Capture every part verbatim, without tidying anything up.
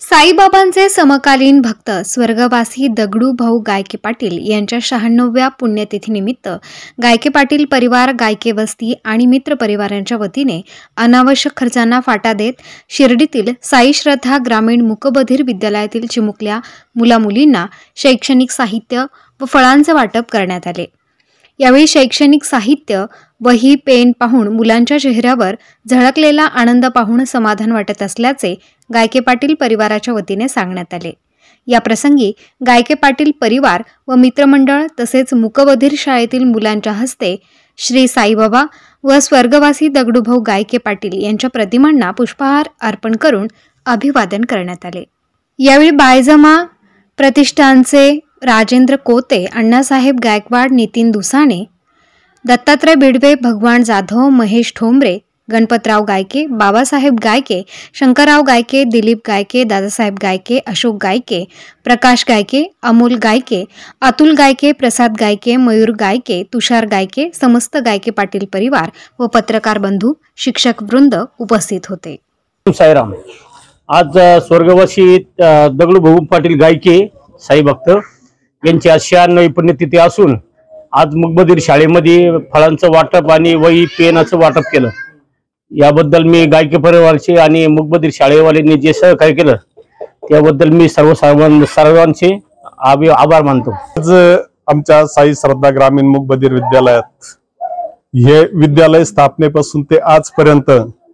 साईबाबांचे समकालीन भक्त स्वर्गवासी दगडू भाऊ गायके पाटील यांच्या शहाण्णव्या पुण्यतिथीनिमित्त गायके पाटील परिवार, गायके वस्ती आणि मित्र परिवारांच्या वतीने अनावश्यक खर्चांना फाटा देत शिर्डीतील साई श्रद्धा ग्रामीण मूकबधीर विद्यालयातील चिमुकल्या मुलामुलींना शैक्षणिक साहित्य व फळांचे वाटप करण्यात आले। यावेळी शैक्षणिक साहित्य, वही, पेन पाहून मुलांच्या चेहऱ्यावर झळकलेला आनंद पाहून समाधान वाटत असल्याचे गायके पाटील परिवाराच्या वतीने सांगण्यात आले। या प्रसंगी गायके पाटील परिवार व मित्रमंडळ तसेच मूकबधीर शाळेतील मुलांच्या हस्ते श्री साईबाबा व स्वर्गवासी दगडूभाऊ गायके पाटील यांच्या प्रतिमांना पुष्पहार अर्पण करून अभिवादन करण्यात आले। यावेळी बायजमा प्रतिष्ठानचे राजेंद्र कोते, अण्णासाहेब गायकवाड, नितीन दुसाने, दत्तात्रय बिडवे, भगवान जाधव, महेश ठोंबरे, गणपतराव गायके, बाबासाहेब गायके, शंकरराव गायके, दिलीप गायके, दादासाहेब गायके, अशोक गायके, प्रकाश गायके, अमोल गायके, अतुल गायके, प्रसाद गायके, मयूर गायके, तुषार गायके, समस्त गायके पाटील परिवार व पत्रकार बंधू, शिक्षक वृंद उपस्थित होते। साईराम। आज स्वर्गवासी दगडूभाऊ पाटील गायके साई भक्त यांची आज शहाण्णवी पुण्यतिथी असून आज मूकबधीर शाळेमध्ये फळांचं वाटप आणि वही पेनाचं वाटप केलं। याबद्दल मी गायके परिवाराचे आणि मूकबधीर शाळेवाल्यांनी जे सहकार्य केलं त्याबद्दल मी सर्व सर्वांचे आभार मानतो। आज आमच्या साई श्रद्धा ग्रामीण मूकबधीर विद्यालयात हे विद्यालय स्थापनेपासून ते आजपर्यंत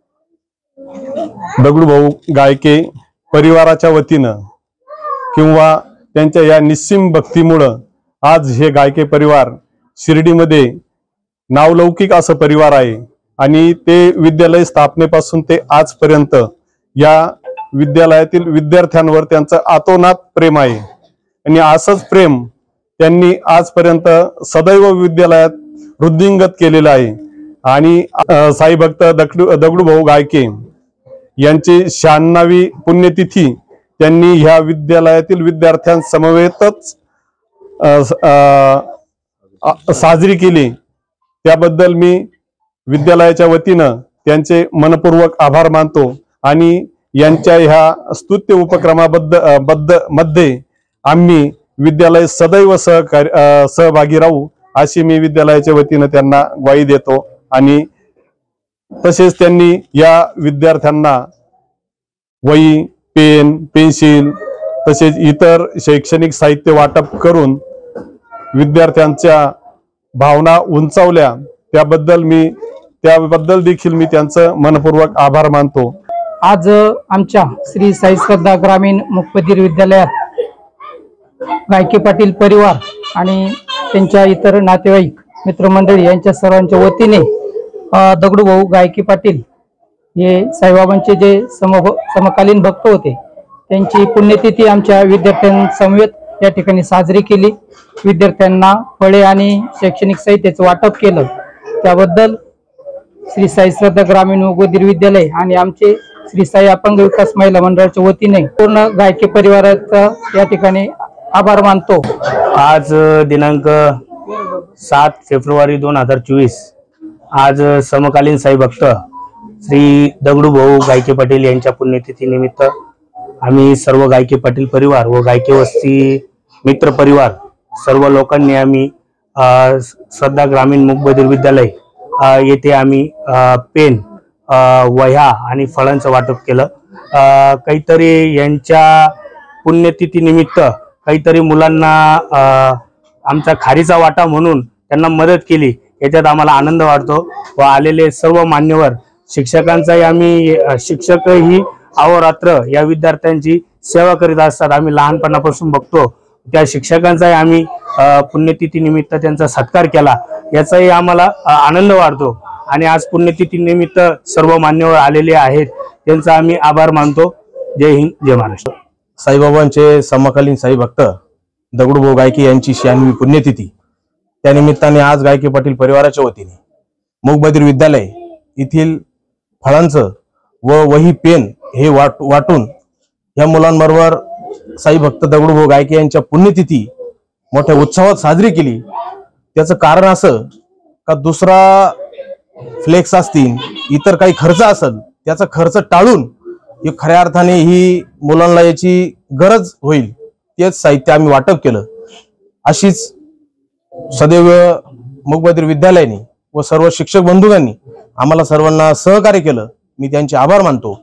दगडूभाऊ गायके परिवाराच्या वतीनं किंवा त्यांच्या या निस्सीम भक्तीमुळे आज हे गायके परिवार शिर्डीमध्ये नावलौकिक असं परिवार आहे आणि ते विद्यालय स्थापनेपासून ते आजपर्यंत या विद्यालयातील विद्यार्थ्यांवर त्यांचं आतोनात प्रेम आहे आणि असंच प्रेम त्यांनी आजपर्यंत सदैव विद्यालयात वृद्धिंगत केलेलं आहे। आणि साई भक्त दगडू दगडूभाऊ गायके यांची शहाण्णवी पुण्यतिथी त्यांनी ह्या विद्यालयातील विद्यार्थ्यांसमवेतच साजरी केली। त्याबद्दल मी विद्यालयाच्या वतीनं त्यांचे मनपूर्वक आभार मानतो आणि यांच्या ह्या स्तुत्य उपक्रमाबद्दल बद्द मध्ये आम्ही विद्यालय सदैव सहकार्य सहभागी राहू अशी मी विद्यालयाच्या वतीनं त्यांना ग्वाही देतो। आणि तसेच त्यांनी या विद्यार्थ्यांना वही, पेन, पेन्सिल तसेच इतर शैक्षणिक साहित्य वाटप करून विद्यार्थ्यांच्या भावना उंचावल्या, त्याबद्दल मी त्याबद्दल देखील मी त्यांचं मनपूर्वक आभार मानतो। आज आमच्या श्री साई श्रद्धा ग्रामीण मूकबधीर विद्यालयात गायके पाटील परिवार आणि त्यांच्या इतर नातेवाईक, मित्रमंडळी यांच्या सर्वांच्या वतीने दगडूभाऊ गायके पाटील हे साईबाबांचे जे सम समकालीन भक्त होते त्यांची पुण्यतिथी आमच्या विद्यार्थ्यांसमवेत या ठिकाणी साजरी केली। विद्यार्थ्यांना फळे आणि शैक्षणिक साहित्याचं वाटप केलं, त्याबद्दल श्री साई श्रद्धा ग्रामीण मूकबधीर विद्यालय आणि आमचे श्री साई अपंग विकास महिला मंडळाच्या वतीने पूर्ण गायके परिवाराचा या ठिकाणी आभार मानतो। आज दिनांक सात फेब्रुवारी दोन हजार चोवीस आज समकालीन साई भक्त श्री दगडूभाऊ गायके पाटील यांच्या पुण्यतिथी निमित्त आम्ही सर्व गायके पाटील परिवार व गायके वस्ती मित्र परिवार सर्व लोकांनी आम्ही श्रद्धा ग्रामीण मूकबधीर विद्यालय येथे आम्ही पेन, वह्या आणि फळांचं वाटप केलं। काहीतरी यांच्या पुण्यतिथी निमित्त काहीतरी मुलांना आमचा खारीचा वाटा म्हणून त्यांना मदत केली, याच्यात आम्हाला आनंद वाटतो। व आलेले सर्व मान्यवर शिक्षकांचाही आम्ही शिक्षकही अहोरात्र या विद्यार्थ्यांची सेवा करीत असतात, आम्ही लहानपणापासून बघतो। त्या शिक्षकांचाही आम्ही पुण्यतिथी निमित्त त्यांचा सत्कार केला, याचाही आम्हाला आनंद वाटतो। आणि आज पुण्यतिथी निमित्त सर्व मान्यवर आलेले आहेत त्यांचा आम्ही आभार मानतो। जय हिंद, जय महाराष्ट्र। साईबाबांचे समकालीन साई भक्त दगडूभाऊ गायके यांची शहाण्णवी पुण्यतिथी त्यानिमित्ताने आज गायके पाटील परिवाराच्या वतीने मूकबधीर विद्यालय येथील फळांचं व वही, पेन हे वाट वाटून या मुलांबरोबर साई भक्त दगडूभाऊ गायके यांच्या पुण्यतिथी मोठ्या उत्सवात साजरी केली। त्याचं कारण असं का दुसरा फ्लेक्स असतील, इतर काही खर्च असेल, त्याचा खर्च टाळून ही खऱ्या अर्थाने ही मुलांना याची गरज होईल तेच साहित्य आम्ही वाटप केलं। अशीच सदैव मूकबधीर विद्यालयाने व सर्व शिक्षक बंधूंनी आम्हाला सर्वांना सहकार्य केलं, मी त्यांचे आभार मानतो।